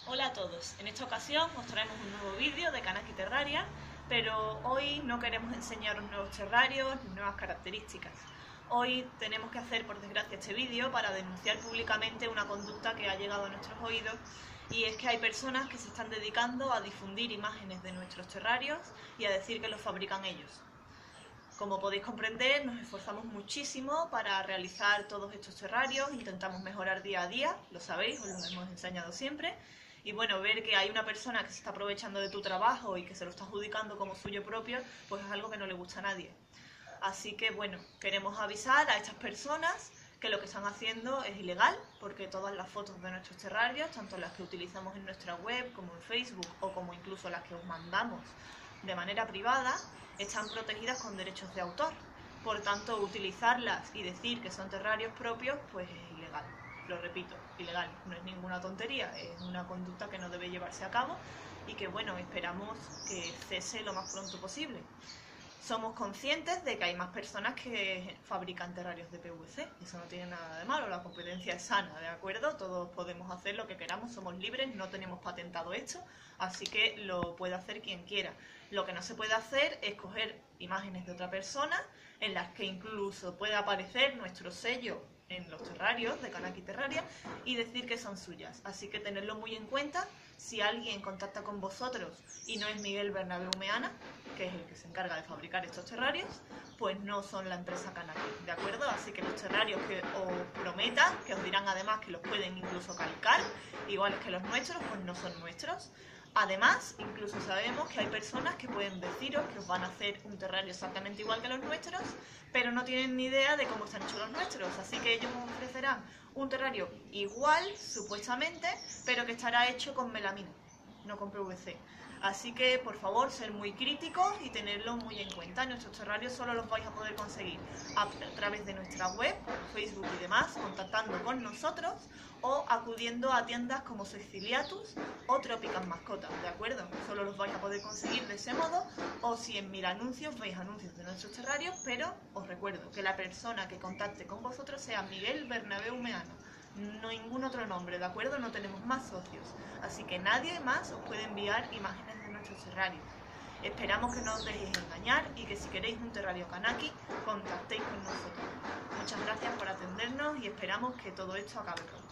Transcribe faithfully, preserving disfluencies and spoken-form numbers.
Hola a todos, en esta ocasión os traemos un nuevo vídeo de Kanaki Terraria, pero hoy no queremos enseñaros nuevos terrarios ni nuevas características. Hoy tenemos que hacer, por desgracia, este vídeo para denunciar públicamente una conducta que ha llegado a nuestros oídos, y es que hay personas que se están dedicando a difundir imágenes de nuestros terrarios y a decir que los fabrican ellos. Como podéis comprender, nos esforzamos muchísimo para realizar todos estos terrarios, intentamos mejorar día a día, lo sabéis, os lo hemos enseñado siempre. Y bueno, ver que hay una persona que se está aprovechando de tu trabajo y que se lo está adjudicando como suyo propio, pues es algo que no le gusta a nadie. Así que bueno, queremos avisar a estas personas que lo que están haciendo es ilegal, porque todas las fotos de nuestros terrarios, tanto las que utilizamos en nuestra web como en Facebook o como incluso las que os mandamos de manera privada, están protegidas con derechos de autor. Por tanto, utilizarlas y decir que son terrarios propios, pues es ilegal. Lo repito, ilegal, no es ninguna tontería, es una conducta que no debe llevarse a cabo y que bueno, esperamos que cese lo más pronto posible. Somos conscientes de que hay más personas que fabrican terrarios de P V C, eso no tiene nada de malo, la competencia es sana, ¿de acuerdo? Todos podemos hacer lo que queramos, somos libres, no tenemos patentado esto, así que lo puede hacer quien quiera. Lo que no se puede hacer es coger imágenes de otra persona en las que incluso puede aparecer nuestro sello en los terrarios de Kanaki Terraria y decir que son suyas. Así que tenedlo muy en cuenta. Si alguien contacta con vosotros y no es Miguel Bernabeu Meana, que es el que se encarga de fabricar estos terrarios, pues no son la empresa Kanaki, ¿de acuerdo? Así que los terrarios que os prometan, que os dirán además que los pueden incluso calcar, iguales que los nuestros, pues no son nuestros. Además, incluso sabemos que hay personas que pueden deciros que os van a hacer un terrario exactamente igual que los nuestros, pero no tienen ni idea de cómo están hechos los nuestros, así que ellos os ofrecerán un terrario igual, supuestamente, pero que estará hecho con melamina, no con P V C. Así que, por favor, ser muy críticos y tenerlo muy en cuenta. Nuestros terrarios solo los vais a poder conseguir a través de nuestra web, Facebook y demás, contactando con nosotros o acudiendo a tiendas como Siciliatus o Tropical Mascotas, ¿de acuerdo? Solo los vais a poder conseguir de ese modo, o si en Mil Anuncios veis anuncios de nuestros terrarios, pero os recuerdo que la persona que contacte con vosotros sea Miguel Bernabeu Meana, no ningún otro nombre, ¿de acuerdo? No tenemos más socios, así que nadie más os puede enviar imágenes de nuestros terrarios. Esperamos que no os dejéis engañar y que si queréis un terrario Kanaki, contactéis con nosotros. Muchas gracias por atendernos y esperamos que todo esto acabe pronto.